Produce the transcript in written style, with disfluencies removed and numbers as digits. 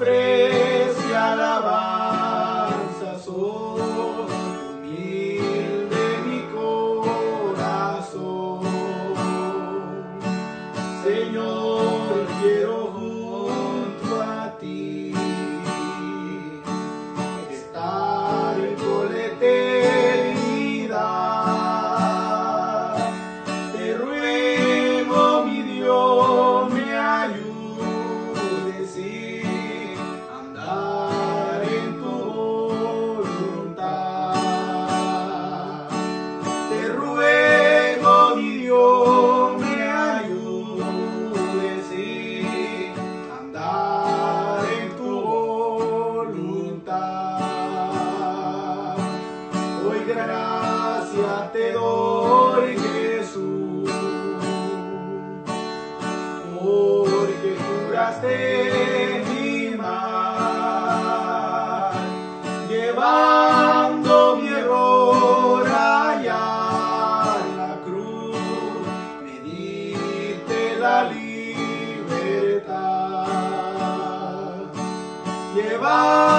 ofrece alabanza, soy humilde mi corazón. Señor, quiero junto a ti estar por la eternidad. Te ruego, mi Dios, me ayudes y andar en tu voluntad. Te ruego, mi Dios, me ayudes y andar en tu voluntad. Hoy gracias te doy, Jesús, porque curaste mi mal, llevando mi error allá en la cruz, me diste la libertad.